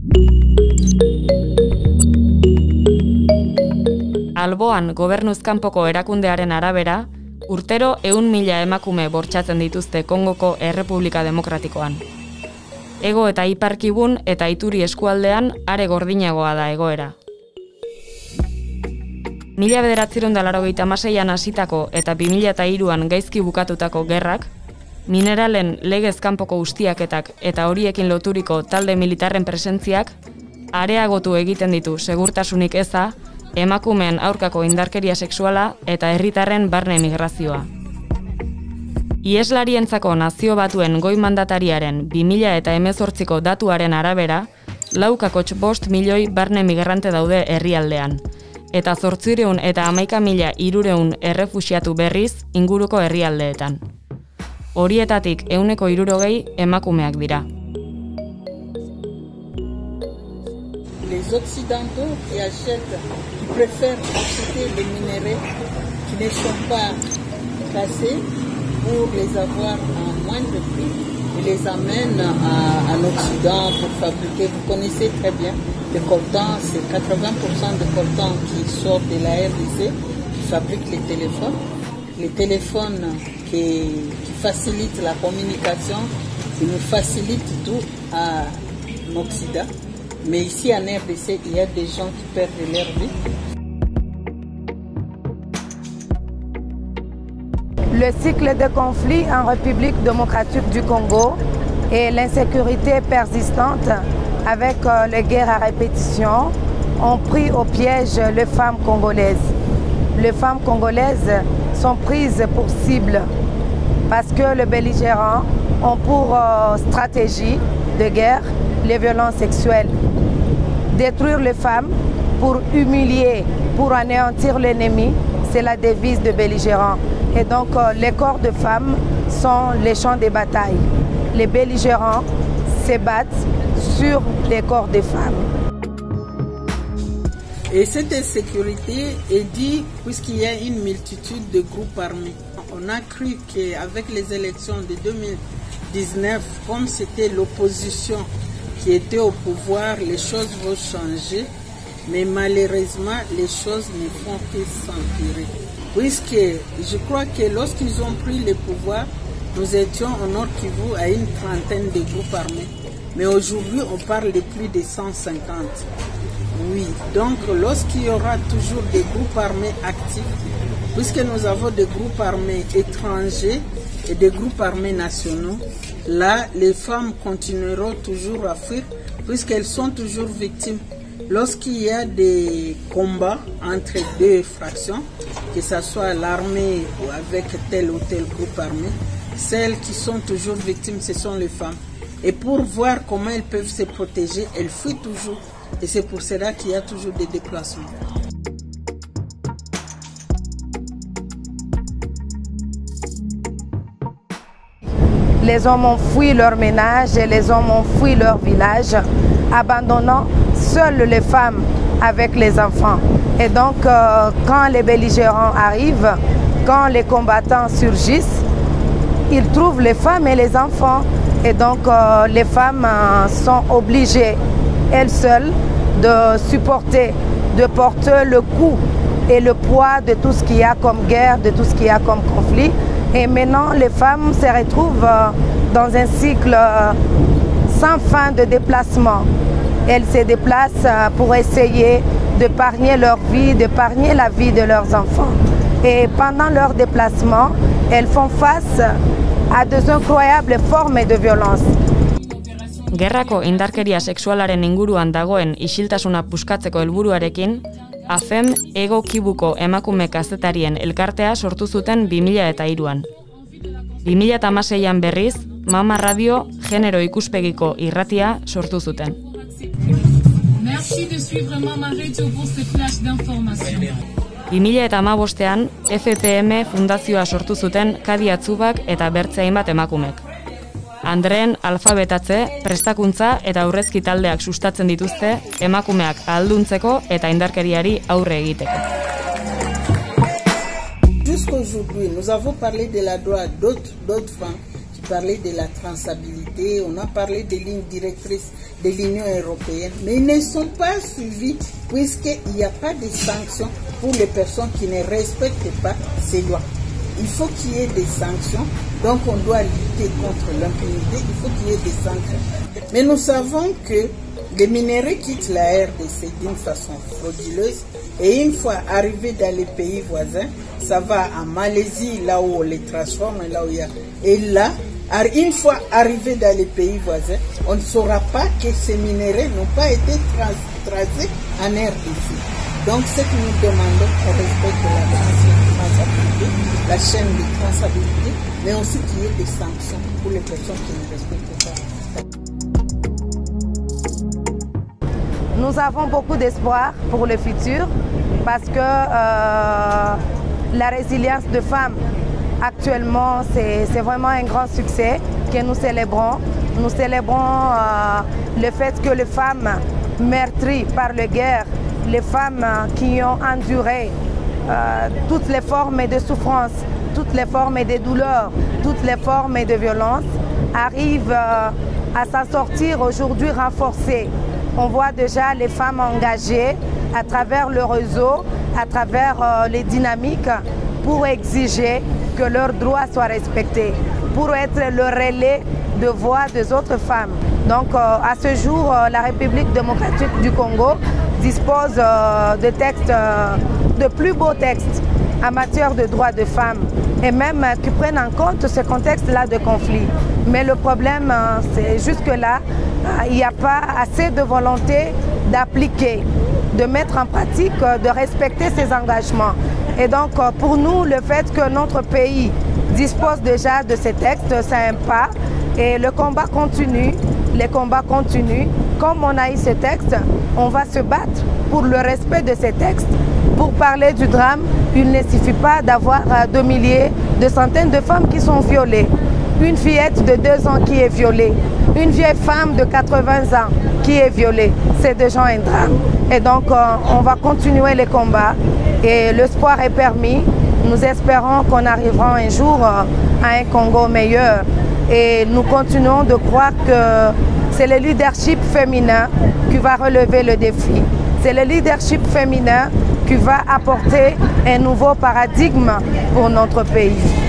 Alboan gobernuz kanpoko erakundearen arabera, urtero 100.000 emakume bortxatzen dituzte Kongoko Errepublika Demokratikoan. Ego eta Iparkibun eta Ituri eskualdean are gordinagoa da egoera. 1986an hasitako eta 2003an gaizki bukatutako gerrak, mineralen legez kanpoko ustiaketak eta horiekin loturiko talde militarren presentziak areagotu egiten ditu segurtasunik eza, emakumeen aurkako indarkeria sexuala eta herritarren barne migrazioa. Ieslarientzako Nazio Batuen goi mandatariaren 2018ko datuaren arabera, 4,5 milioi barne migrante daude herrialdean, eta 811.300 errefuxiatu berriz inguruko herrialdeetan. Horietatik 60% emakumeak dira. Les Occidentaux qui achètent, qui préfèrent acheter les minerais qui ne sont pas classés pour les avoir à moindre prix et les amènent en Occident pour fabriquer. Vous connaissez très bien le coltan, c'est 80% de coltan qui sort de la RDC, qui fabrique les téléphones. Les téléphones qui facilitent la communication, qui nous facilitent tout en Occident. Mais ici en RDC, il y a des gens qui perdent leur vie. Le cycle de conflit en République démocratique du Congo et l'insécurité persistante avec les guerres à répétition ont pris au piège les femmes congolaises. Les femmes congolaises sont prises pour cible parce que les belligérants ont pour stratégie de guerre les violences sexuelles. Détruire les femmes pour humilier, pour anéantir l'ennemi, c'est la devise de belligérants. Et donc les corps de femmes sont les champs de bataille. Les belligérants se battent sur les corps des femmes. Et cette insécurité est due puisqu'il y a une multitude de groupes armés. On a cru qu'avec les élections de 2019, comme c'était l'opposition qui était au pouvoir, les choses vont changer. Mais malheureusement, les choses ne font que s'empirer. Puisque je crois que lorsqu'ils ont pris le pouvoir, nous étions au Nord Kivu à une trentaine de groupes armés. Mais aujourd'hui, on parle de plus de 150. Oui, donc lorsqu'il y aura toujours des groupes armés actifs, puisque nous avons des groupes armés étrangers et des groupes armés nationaux, là, les femmes continueront toujours à fuir, puisqu'elles sont toujours victimes. Lorsqu'il y a des combats entre deux fractions, que ce soit l'armée ou avec tel ou tel groupe armé, celles qui sont toujours victimes, ce sont les femmes. Et pour voir comment elles peuvent se protéger, elles fuient toujours. Et c'est pour cela qu'il y a toujours des déplacements. Les hommes ont fui leur ménage et les hommes ont fui leur village, abandonnant seules les femmes avec les enfants. Et donc, quand les belligérants arrivent, quand les combattants surgissent, ils trouvent les femmes et les enfants. Et donc, les femmes sont obligées, elles seules, de supporter, de porter le coup et le poids de tout ce qu'il y a comme guerre, de tout ce qu'il y a comme conflit. Et maintenant, les femmes se retrouvent dans un cycle sans fin de déplacement. Elles se déplacent pour essayer d'épargner leur vie, d'épargner la vie de leurs enfants. Et pendant leur déplacement, elles font face à des incroyables formes de violence. Gerrako indarkeria sexualaren inguruan dagoen isiltasuna puskatzeko helburuarekin, AFEM Ego Kibuko emakume kazetarien elkartea sortu zuten 2003an. 2016an berriz, Mama Radio genero ikuspegiko irratia sortu zuten. Merci de suivre Mama Radio pour ce flash d'information. 2015ean FPM fundazioa sortu zuten Kadi Atzubak eta bertze hainbat emakumek. Andreen alfabetatze, prestakuntza eta aurrezki taldeak sustatzen dituzte emakumeak ahalduntzeko eta indarkeriari aurre egiteko. Jusqu'aujourd'hui, nous avons parlé de la droite d'autres femmes qui parlaient de la traçabilité, on a parlé des lignes directrices de l'Union européenne, mais ils ne sont pas suivis puisqu'il n'y a pas de sanctions pour les personnes qui ne respectent pas ces lois. Il faut qu'il y ait des sanctions, donc on doit lutter contre l'impunité, il faut qu'il y ait des sanctions. Mais nous savons que les minerais quittent la RDC d'une façon frauduleuse et une fois arrivés dans les pays voisins, ça va en Malaisie, là où on les transforme, là où il y a... Et là, une fois arrivés dans les pays voisins, on ne saura pas que ces minerais n'ont pas été tracés en RDC. Donc ce que nous demandons, on respecte la traçabilité, la chaîne de traçabilité, mais aussi qu'il y ait des sanctions pour les personnes qui ne respectent pas. Nous avons beaucoup d'espoir pour le futur parce que la résilience de femmes actuellement c'est vraiment un grand succès que nous célébrons. Nous célébrons le fait que les femmes meurtries par la guerre, les femmes qui ont enduré toutes les formes de souffrance, toutes les formes de douleur, toutes les formes de violence, arrivent à s'en sortir aujourd'hui renforcées. On voit déjà les femmes engagées à travers le réseau, à travers les dynamiques pour exiger que leurs droits soient respectés, pour être le relais de voix des autres femmes. Donc à ce jour, la République démocratique du Congo dispose de textes, de plus beaux textes en matière de droits de femmes et même qui prennent en compte ce contexte-là de conflit. Mais le problème, c'est jusque-là, il n'y a pas assez de volonté d'appliquer, de mettre en pratique, de respecter ces engagements. Et donc pour nous, le fait que notre pays dispose déjà de ces textes, c'est un pas. Et le combat continue, les combats continuent. Comme on a eu ce texte, on va se battre pour le respect de ces textes. Pour parler du drame, il ne suffit pas d'avoir de milliers, de centaines de femmes qui sont violées. Une fillette de 2 ans qui est violée, une vieille femme de 80 ans qui est violée, c'est déjà un drame. Et donc on va continuer les combats et l'espoir est permis. Nous espérons qu'on arrivera un jour à un Congo meilleur. Et nous continuons de croire que c'est le leadership féminin qui va relever le défi. C'est le leadership féminin qui va apporter un nouveau paradigme pour notre pays.